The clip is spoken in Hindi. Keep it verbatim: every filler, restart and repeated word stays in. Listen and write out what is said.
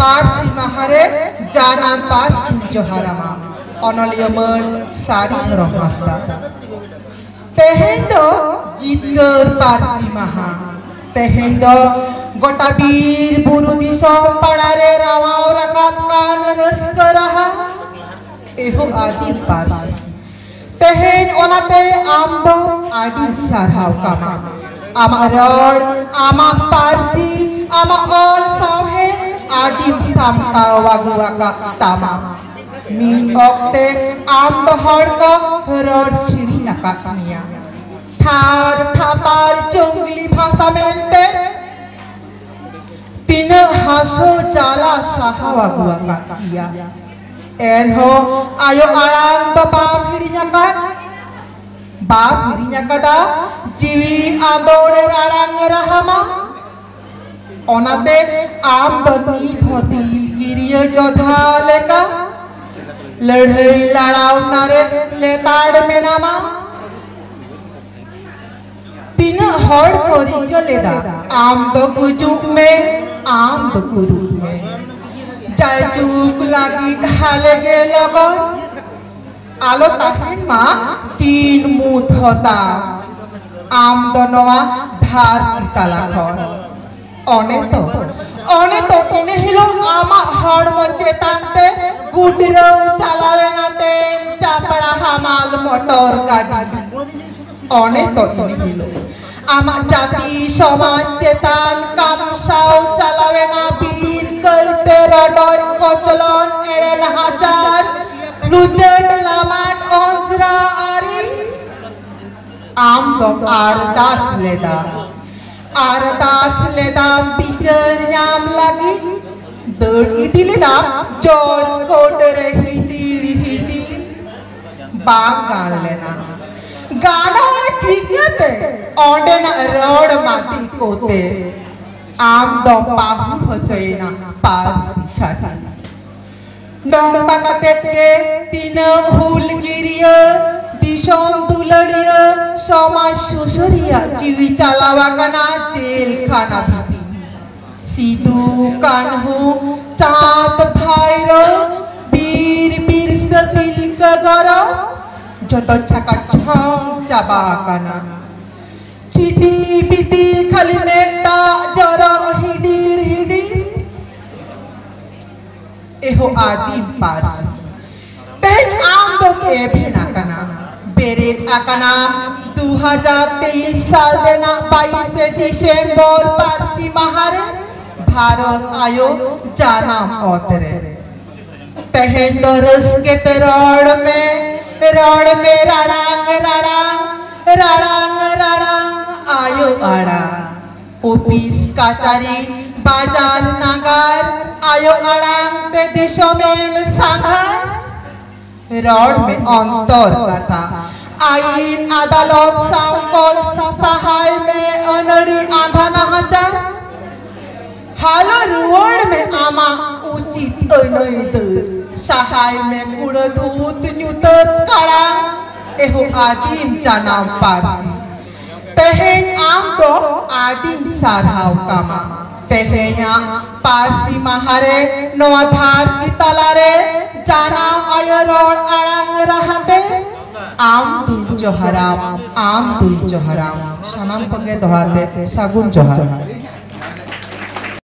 पारसी माहारे जाना पारसी जोहारामा अनलियमन सारी रमास्ता तेहें दो जितगर पारसी माहा तेहें दो गोटा बीर बुरु दिसोम पड़ारे रावाव रकाब कान रस्क रहा एहो आदि पारसी तेहें ओनाते आम दो आदि सारहाव कामा आमा रड़ आमा पारसी आमा ऑल साहे आदि सामताव वागुआ का तामा मी ओक्ते आम दो हड़ को रड़ सीढ़ी अकाकनिया थार थापार जंगली भाषा मेंते तीन हासो जाला साहावा गुआ का किया एनहो आयो आराम तो बाप हिड़िया का बाप हिड़िया कदा जीवी आंदोड़े राड़ांग रहमा ओनाते आम तो नीत होती गिरिय जोधा लेका लड़ाई लड़ाव नारे लेताड़ में नामा तीन हड़ कोरी गलेदा आम तो गुजुक में आम तो गुरु में चाय चुक लागी ढाले गे लगन आलो ताहिन मा चीन मुत होता आम तो नवा धार किताला खन ओने तो ओने तो इने हिलो आमा हड़ मचेतांते गुडरो चलावे ना तेन चापड़ा हमाल मोटर गाड़ी ओने तो इने हिलो आमा जाति समाज चेतान काम साव चलावे ना बीन करते रडोय कोचलन एड़े नहाचार लुचट लामाट ओंसरा आरी आम तो आरदास लेदा आरदास लेदा बिचर नाम लगी दड़ इदी लेदा जॉर्ज कोटरे हिदी हिदी बांगाल लेना गाना चिकते ओंडे ना रोड माटी कोते आम दो पाहु होचेना पारसी खाती डोंग ताकते के तीन हुल गिरिया दिशों दुलड़िया समाज सुसरिया जीवी चलावा कना जेल खाना भीती सीधु कान्हू चाँद भाईरो बीर बीर सतिल कगरा जोतो छका छांग चाबा कना चिटी बिती खाली नेता जरा हिडीर हिडी एहो आदि पारसी तेन आम तो ए भी ना कना बेरे आकना दो हज़ार तेईस साल में ना बाईस दिसंबर पारसी माहारे भारत आयो जाना ओतरे तेहें दो रस्के ते रोड में रोड में राडांग राडांग राडांग राडांग आयो आड़ा ऑफिस काचारी बाजार नागार आयो आड़ांग ते दिशों में सांघार रोड में अंतर कथा आईन अदालत सांकोल सहाय में अनड़ी आधा नहाचा हालो रोड में आमा उचित अनैद सहाय में कुड़धूत न्यूतर कड़ा एहो आदिम जानाम पारसी तेहें आम तो आदिम सारहाव कामा तेहें पारसी माहारे नवा धार की तलारे जानाम आयरोड आड़ांग रहते आम तुम जोहराम आम तुम जोहराम सनम पगे दोहाते सागुन जोहराम।